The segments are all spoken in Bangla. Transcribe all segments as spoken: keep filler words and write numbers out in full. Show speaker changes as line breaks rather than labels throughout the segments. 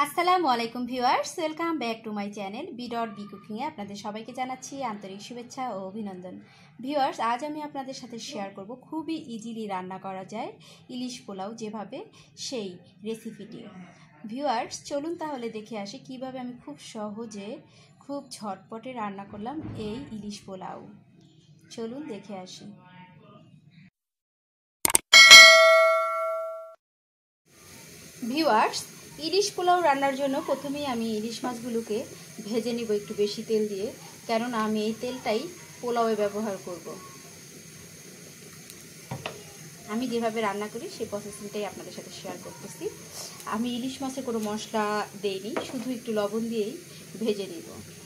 আসসালামু আলাইকুম viewers, welcome back to my channel B dot B কুকিংয়ে আপনাদের সবাইকে জানাচ্ছি আন্তরিক শুভেচ্ছা ও অভিনন্দন। ভিউয়ার্স, আজ আমি আপনাদের সাথে শেয়ার করব খুবই ইজিলি রান্না করা যায় ইলিশ পোলাও যেভাবে, সেই রেসিপিটি। ভিউয়ার্স, চলুন তাহলে দেখে আসি কিভাবে আমি খুব সহজে খুব ঝটপটে রান্না করলাম এই ইলিশ পোলাও। চলুন দেখে আসি। ভিউয়ার্স, ইলিশ পোলাও রান্নার জন্য প্রথমেই আমি ইলিশ মাছগুলোকে ভেজে নিব একটু বেশি তেল দিয়ে, কেননা আমি এই তেলটাই পোলাওয়ে ব্যবহার করব। আমি যেভাবে রান্না করি সেই প্রসেসিংটাই আপনাদের সাথে শেয়ার করতেছি। আমি ইলিশ মাছে কোনো মশলা দেইনি, শুধু একটু লবণ দিয়েই ভেজে নিব।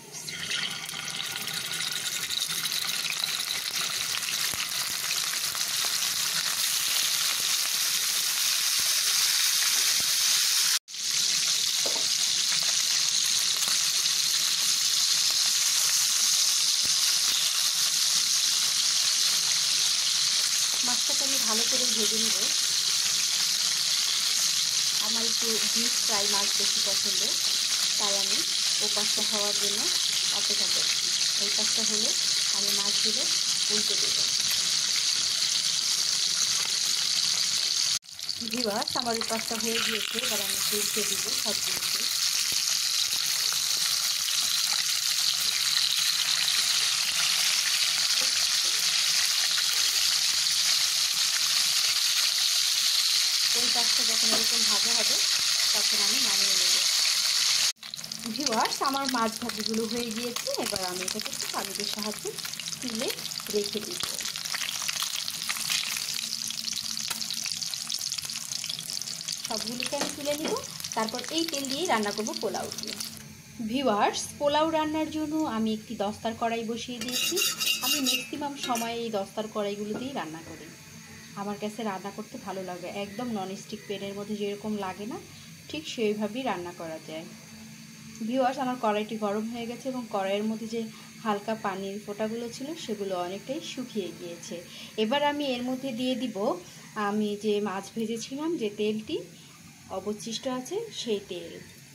মাছটাকে আমি ভালো করে ভেজে নিব। আমার একটু ডিপ ফ্রাই মাছ বেশি পছন্দ, তাই আমি ও পাশটা হওয়ার জন্য অপেক্ষা করছি। এই পাশটা হলে আমি মাছগুলো উল্টে দেব। ভিউয়ার্স, আমার এই পাশটা হয়ে গিয়েছে, এবার আমি উল্টে দিব সবগুলোকে। ওই পাশটা যখন এরকম ভাজা হবে তখন আমি নামিয়ে নেব। ভিউয়ার্স, আমার মাছ ভাজিগুলো হয়ে গিয়েছে, এবার আমি এটাকে একটু পানির সাহায্যে তুলে রেখে দিব। সবগুলোকে আমি তুলে নিব, তারপর এই তেল দিয়েই রান্না করব পোলাও দিয়ে। ভিউয়ার্স, পোলাও রান্নার জন্য আমি একটি দস্তার কড়াই বসিয়ে দিয়েছি। আমি ম্যাক্সিমাম সময় এই দস্তার কড়াইগুলো দিয়েই রান্না করি। আমার কাছে রান্না করতে ভালো লাগে, একদম ননস্টিক প্যানের মধ্যে যেরকম লাগে না, ঠিক সেইভাবেই রান্না করা যায়। ভিউয়ার্স, আমার কড়াইটি গরম হয়ে গেছে এবং কড়াইয়ের মধ্যে যে হালকা পানির ফোঁটাগুলো ছিল সেগুলো অনেকটাই শুকিয়ে গিয়েছে। এবার আমি এর মধ্যে দিয়ে দিব আমি যে মাছ ভেজেছিলাম, যে তেলটি অবশিষ্ট আছে সেই তেল।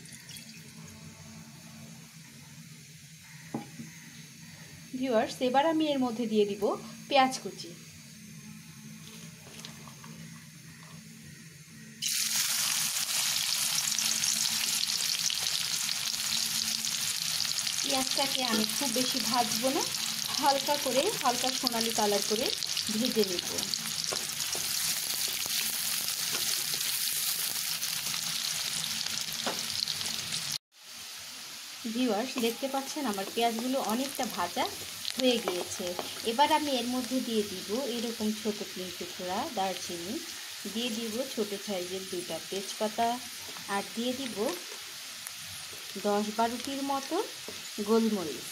ভিউয়ার্স, এবার আমি এর মধ্যে দিয়ে দিব পেঁয়াজ কুচি। পেঁয়াজটাকে আমি খুব বেশি ভাজবো না, হালকা করে হালকা সোনালি কালার করে ভেজে নেব। ভিউয়ার্স, দেখতে পাচ্ছেন আমার পেঁয়াজগুলো অনেকটা ভাজা হয়ে গিয়েছে। এবার আমি এর মধ্যে দিয়ে দিব এরকম ছোট তিন টুকরা দারচিনি, দিয়ে দিব ছোট সাইজের দুইটা তেজপাতা, আর দিয়ে দিব দশ বারোটির মতো গোলমরিচ।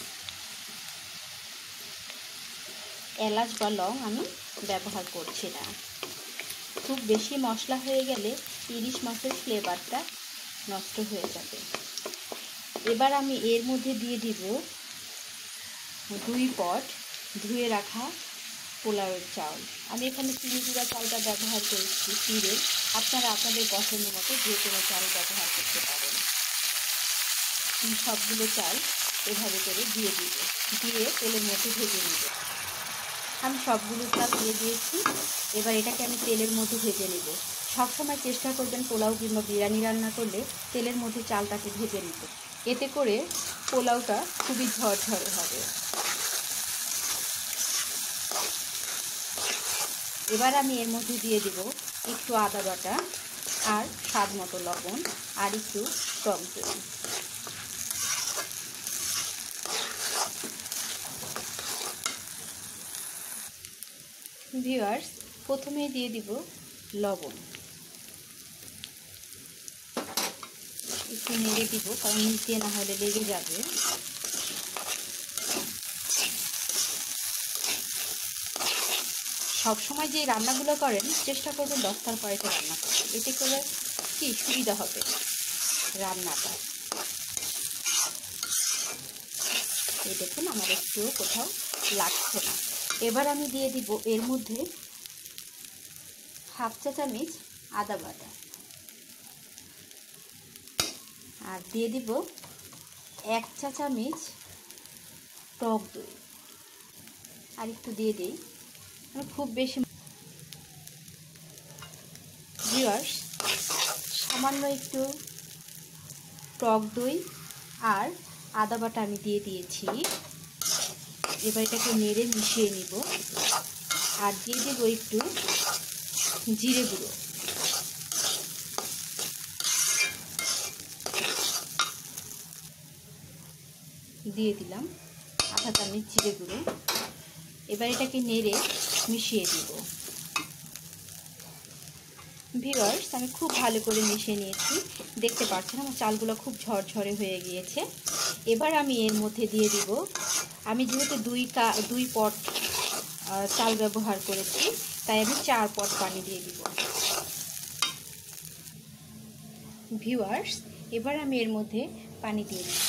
এলাচ বা লং আমি ব্যবহার করছি না। খুব বেশি মশলা হয়ে গেলে ইলিশ মাছের ফ্লেভারটা নষ্ট হয়ে যাবে। এবার আমি এর মধ্যে দিয়ে দিব দুই পট ধুয়ে রাখা পোলাওয়ের চাউল। আমি এখানে চিনি গুঁড়া চালটা ব্যবহার করেছি চিড়ে, আপনারা আপনাদের পছন্দ মতো যে কোনো চাল ব্যবহার করতে পারেন। সবগুলো চাল এভাবে করে দিয়ে দিব, দিয়ে তেলের মধ্যে ভেজে নেব। আমি সবগুলো চাল দিয়ে দিয়েছি, এবার এটাকে আমি তেলের মধ্যে ভেজে নেব। সবসময় চেষ্টা করবেন পোলাও কিংবা বিরিয়ানি রান্না করলে তেলের মধ্যে চালটাকে ভেজে নিতে, এতে করে পোলাওটা খুবই ঝরঝরে হবে। এবার আমি এর মধ্যে দিয়ে দেব একটু আদা বাটা, আর স্বাদ মতো লবণ, আর একটু টক দই। ভিউয়ার্স, প্রথমে দিয়ে দিব লবণ, একটু নেড়ে দিব, কারণ নিচে না হলে লেগে যাবে। সবসময় যে রান্নাগুলো করেন চেষ্টা করবেন দস্তার কড়াইতে রান্না করতে, এতে করে কি সুবিধা হবে রান্নাটা। এই দেখুন আমার একটুও কোথাও লাগছে না। এবার আমি দিয়ে দিব এর মধ্যে হাফ চা চামচ আদা বাটা, আর দিয়ে দিব এক চা চামচ টক দই। আর একটু দিয়ে দিই, খুব বেশি। ভিউয়ার্স, সামান্য একটু টক দই আর আদা বাটা আমি দিয়ে দিয়েছি। এবার এটাকে নেড়ে মিশিয়ে নিব। আর দিয়ে দেবো একটু জিরে গুঁড়ো। দিয়ে দিলাম আধা চামচ জিরে গুঁড়ো। এবার এটাকে নেড়ে মিশিয়ে দিব। ভিউয়ার্স, আমি খুব ভালো করে মিশিয়ে নিয়েছি। দেখতে পাচ্ছেন আমার চালগুলো খুব ঝরঝরে হয়ে গিয়েছে। এবার আমি এর মধ্যে দিয়ে দিব, আমি যেহেতু দুই কা দুই পট চাল ব্যবহার করেছি, তাই আমি চার পট পানি দিয়ে দিব। ভিউয়ার্স, এবার আমি এর মধ্যে পানি দিয়ে দিচ্ছি।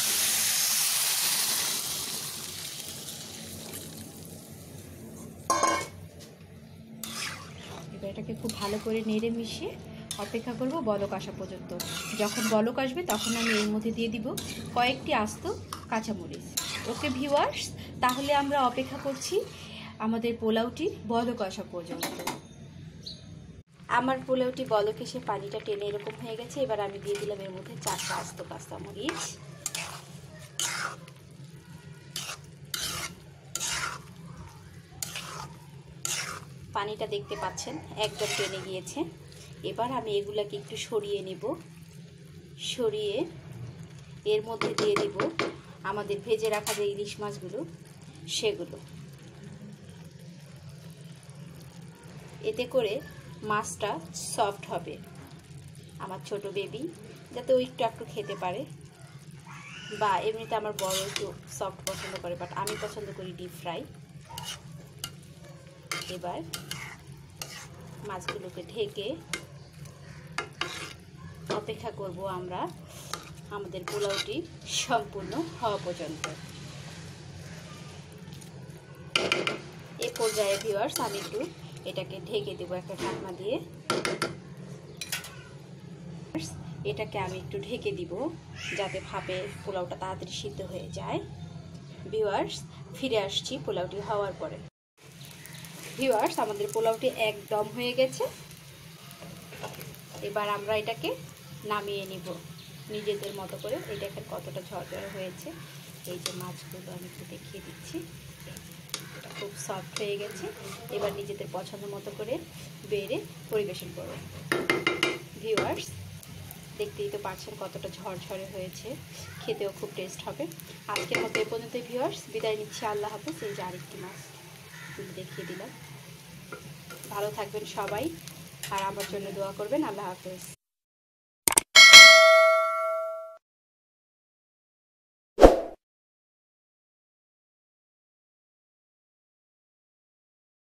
এবার এটাকে খুব ভালো করে নেড়ে মিশিয়ে অপেক্ষা করব বলক আসা পর্যন্ত। যখন বলক আসবে তখন আমি এর মধ্যে দিয়ে দিব কয়েকটি আস্ত কাঁচামরিচ। ওকে ভিউয়ার্স, তাহলে আমরা অপেক্ষা করছি আমাদের পোলাওটি বলক আসা পর্যন্ত। আমার পোলাওটি বলক এসে পানিটা টেনে এরকম হয়ে গেছে। এবার আমি দিয়ে দিলাম এর মধ্যে চারটা আস্ত কাঁচামরিচ। পানিটা দেখতে পাচ্ছেন একদম টেনে গিয়েছে। এবার আমি এগুলাকে একটু সরিয়ে নেব। সরিয়ে এর মধ্যে দিয়ে দিব আমাদের ভেজে রাখা যে ইলিশ মাছগুলো, সেগুলো। এতে করে মাছটা সফট হবে আমার ছোট বেবি, যাতে ও একটু একটু খেতে পারে। বা এমনিতে আমার বড় একটু সফট পছন্দ করে, বাট আমি পছন্দ করি ডিপ ফ্রাই। এবার মাছগুলোকে ঢেকে অপেক্ষা করব আমরা আমাদের পোলাওটি সম্পূর্ণ হওয়া পর্যন্ত। এ পর্যায়ে ভিউয়ার্স, আমি একটু এটাকে ঢেকে দেবো একটা ঢাকনা দিয়ে। এটাকে আমি একটু ঢেকে দিব যাতে ভাপে পোলাওটা তাড়াতাড়ি সিদ্ধ হয়ে যায়। ভিউয়ার্স, ফিরে আসছি পোলাওটি হওয়ার পরে। ভিউয়ার্স, আমাদের পোলাওটি একদম হয়ে গেছে। এবার আমরা এটাকে নামিয়ে নিব নিজেদের মতো করে। এটা এখন কতটা ঝরঝরে হয়েছে, এই যে মাছগুলো আমি একটু দেখিয়ে দিচ্ছি। এটা খুব সফট হয়ে গেছে। এবার নিজেদের পছন্দ মতো করে বেড়ে পরিবেশন করব। ভিউয়ার্স, দেখতেই তো পাচ্ছেন কতটা ঝরঝরে হয়েছে, খেতেও খুব টেস্ট হবে। আজকের মতো এ পর্যন্ত ভিউয়ার্স, বিদায় নিচ্ছি। আল্লাহ হাফেজ। এই যে আরেকটি মাছ দেখিয়ে দিলাম। ভালো থাকবেন সবাই, আর আমার জন্য দোয়া করবেন। আল্লাহ হাফেজ।